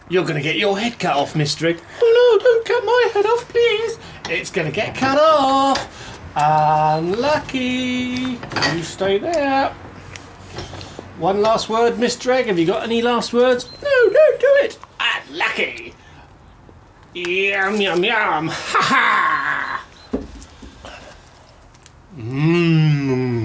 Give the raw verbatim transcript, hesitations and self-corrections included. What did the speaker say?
You're going to get your head cut off, Mister Egg. Oh no, don't cut my head off, please. It's going to get cut off. Unlucky. You stay there. One last word, Mister Egg. Have you got any last words? No, don't do it. Unlucky. Yum, yum, yum. Ha ha. Mmm.